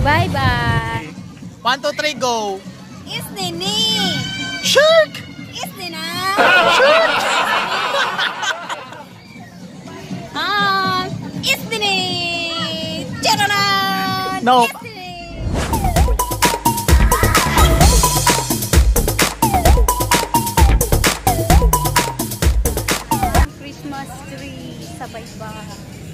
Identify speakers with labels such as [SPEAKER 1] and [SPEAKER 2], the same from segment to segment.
[SPEAKER 1] Bye-bye.
[SPEAKER 2] 1, 2, 3, go!
[SPEAKER 1] Is Nini.
[SPEAKER 2] Shark!
[SPEAKER 1] Is Nina.
[SPEAKER 2] Shark!
[SPEAKER 1] Is Nini. Chararan.
[SPEAKER 2] Nope.
[SPEAKER 1] Christmas tree sa baybay.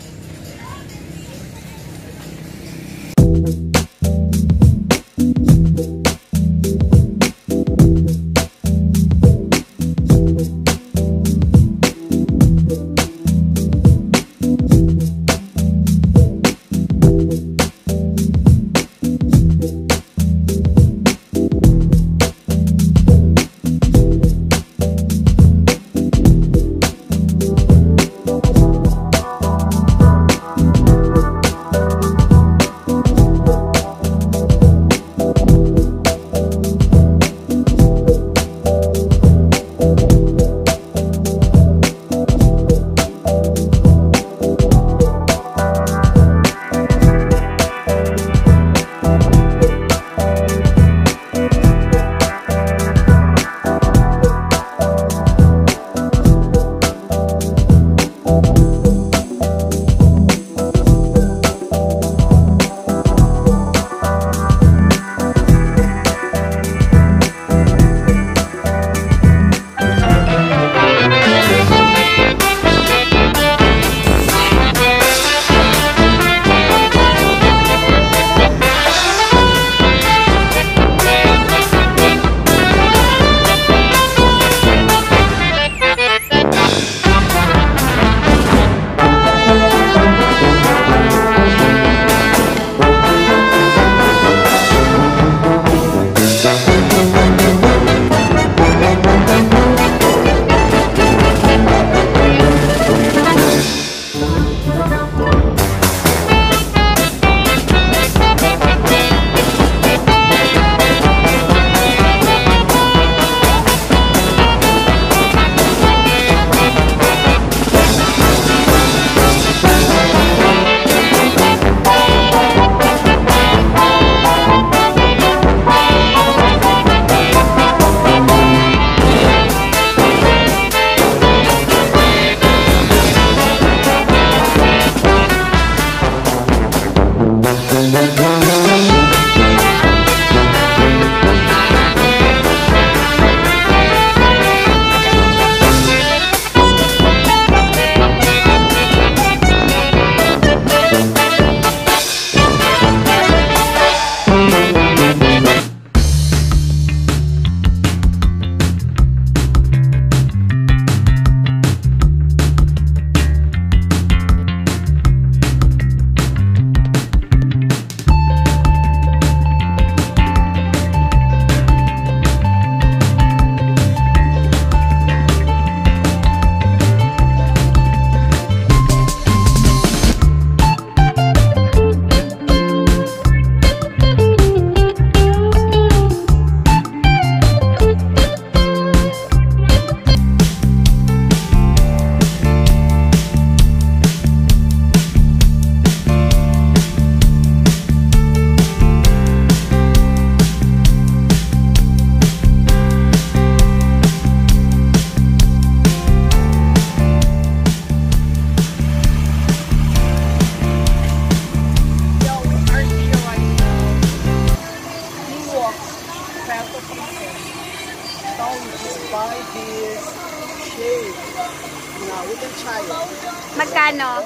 [SPEAKER 3] Magkano?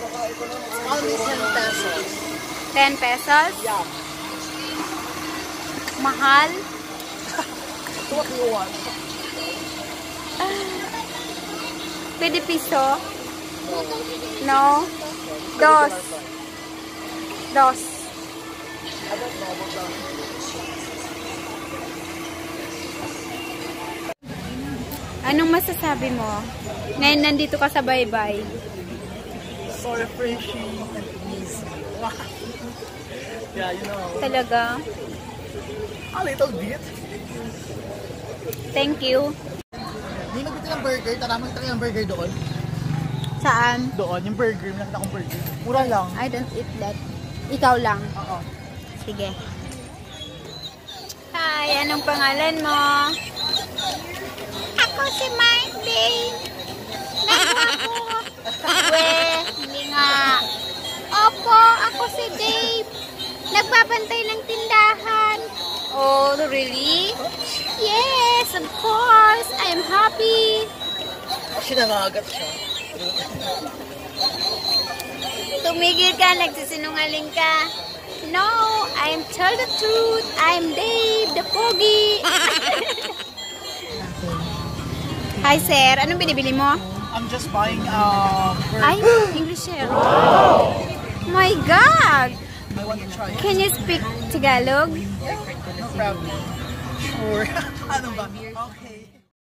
[SPEAKER 2] Only 10 pesos.
[SPEAKER 3] 10 pesos?
[SPEAKER 2] Yeah.
[SPEAKER 3] Mahal?
[SPEAKER 2] What do you want?
[SPEAKER 3] Pwede piso? No? Dos. Dos.
[SPEAKER 2] I don't know about that.
[SPEAKER 3] Anong masasabi mo? Ngayon nandito ka sa baybay.
[SPEAKER 2] So refreshing and easy. Yeah, you know.
[SPEAKER 3] Talaga?
[SPEAKER 2] A little bit.
[SPEAKER 3] Thank you.
[SPEAKER 2] Hindi nagbiti ng burger. Taramang tayo ng burger doon.
[SPEAKER 3] Saan?
[SPEAKER 2] Doon, yung burger. Nakita akong burger. Mura lang.
[SPEAKER 3] I don't eat that. Ikaw lang?
[SPEAKER 2] Oo.
[SPEAKER 3] Sige. Hi, anong pangalan mo? Ako si Monday. Hindi nga. Opo, ako si Dave. Nagbabantay ng tindahan. Oh, really? Yes, of course. I'm happy.
[SPEAKER 2] Actually, nangagat siya.
[SPEAKER 3] Tumigil ka, nagsisinungaling ka. No, I'm tell the truth. I'm Dave, the pogi. Hi, sir. Anong binibili mo?
[SPEAKER 2] I'm just buying
[SPEAKER 3] Ay, English, sir. My God!
[SPEAKER 2] I want to try.
[SPEAKER 3] Can you speak Tagalog?
[SPEAKER 2] No problem. Sure. Ano ba? Okay.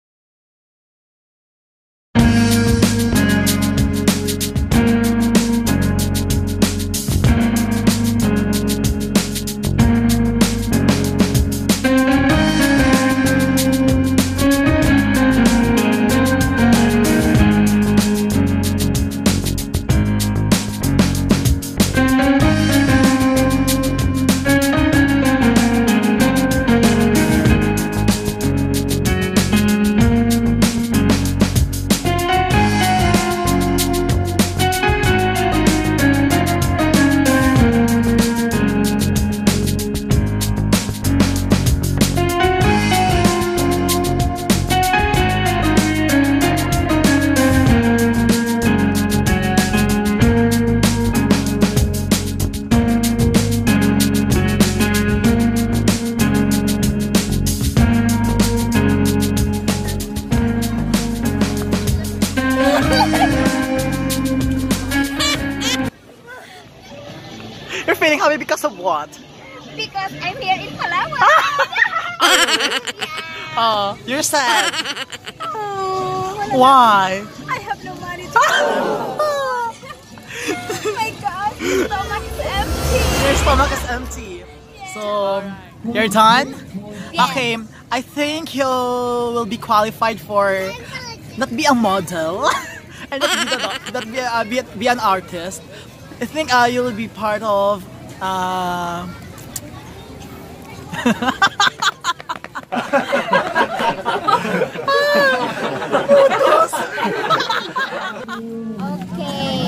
[SPEAKER 2] You're feeling happy because of what?
[SPEAKER 3] Because I'm here in Palawan.
[SPEAKER 2] Oh, you're sad.
[SPEAKER 3] Oh,
[SPEAKER 2] Why?
[SPEAKER 3] I have no money to Oh my God, my stomach is empty.
[SPEAKER 2] Your stomach is empty. So, you're done?
[SPEAKER 3] Yes.
[SPEAKER 2] Okay, I think you will be qualified for not be a model and be an artist. I think you'll be part of
[SPEAKER 3] Okay.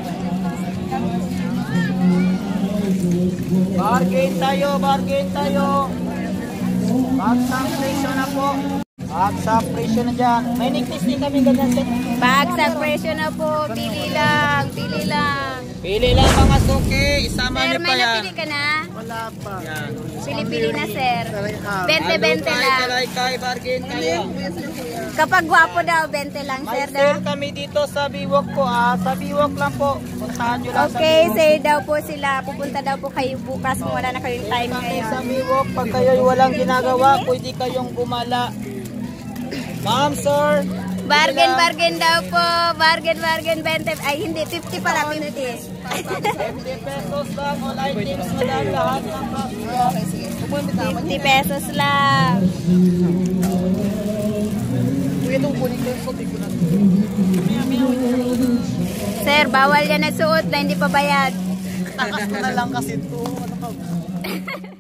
[SPEAKER 2] Bargain tayo, bargain tayo. Bagsak presyo na po. Bagsak presyo na dyan. May necklace din kami ganyan set.
[SPEAKER 3] Bagsak presyo na po. Pili lang, pili lang.
[SPEAKER 2] Pili lang mga suki. Isama
[SPEAKER 3] Sir,
[SPEAKER 2] niyo pa
[SPEAKER 3] may
[SPEAKER 2] yan.
[SPEAKER 3] napili ka na?
[SPEAKER 2] Wala pa. Yan.
[SPEAKER 3] Pili-pili na, sir. 20-20
[SPEAKER 2] Alukay,
[SPEAKER 3] lang.
[SPEAKER 2] talaykay, bargain tayo.
[SPEAKER 3] Kapag gwapo daw, 20 lang,
[SPEAKER 2] May
[SPEAKER 3] sir.
[SPEAKER 2] sale kami dito sa Biwok po. Sa Biwok lang po. Puntahan nyo lang
[SPEAKER 3] Okay,
[SPEAKER 2] sa Biwok.
[SPEAKER 3] sir daw po sila. Pupunta daw po kayo bukas kung wala na kayong time
[SPEAKER 2] Sa
[SPEAKER 3] ngayon.
[SPEAKER 2] Biwok, pag kayo walang ginagawa, pwede kayong gumala. Ma'am, sir.
[SPEAKER 3] Bargain, bargain daw po. Bargain, bargain, 20. Ay, hindi. 50 pala, 50.
[SPEAKER 2] 50 pesos lang. All items mo lang lahat ng
[SPEAKER 1] Okay, sige.
[SPEAKER 3] 50 pesos lang. Sir, bawal yan na suot na hindi pa bayad.
[SPEAKER 2] takas mo na lang kasi ito. Ano ka ba?